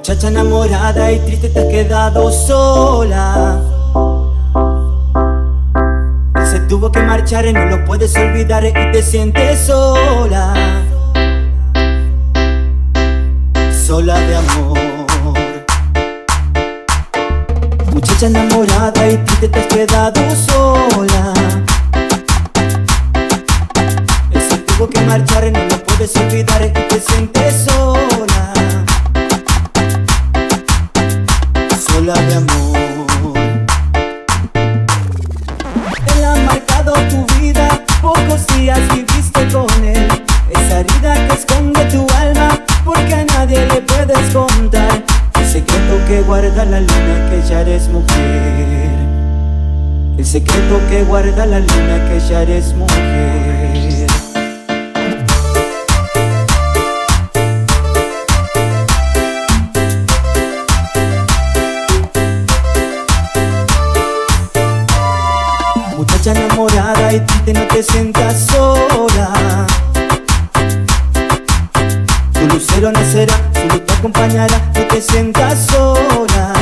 Muchacha enamorada y triste te has quedado sola. Él se tuvo que marchar y no lo puedes olvidar y te sientes sola. Sola de amor. Muchacha enamorada y triste te has quedado sola. Él se tuvo que marchar y no lo puedes olvidar y te sientes sola. Sola de amor. Él ha marcado tu vida, pocos días viviste con él. Esa herida que esconde tu alma, porque a nadie le puedes contar. El secreto que guarda la luna, que ya eres mujer. El secreto que guarda la luna, que ya eres mujer. Muchacha enamorada y triste, no te sientas sola. Tu lucero nacerá, su luz te acompañará, no te sientas sola.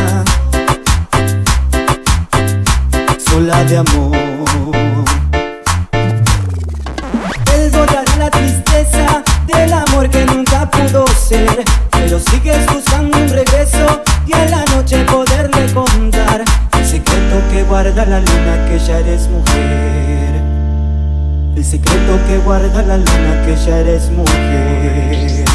Sola de amor. Él borrará la tristeza del amor que nunca pudo ser, pero sigues buscando un regreso y en la noche poderle contar el secreto que guarda la luna, que ya eres mujer. El secreto que guarda la luna, que ya eres mujer.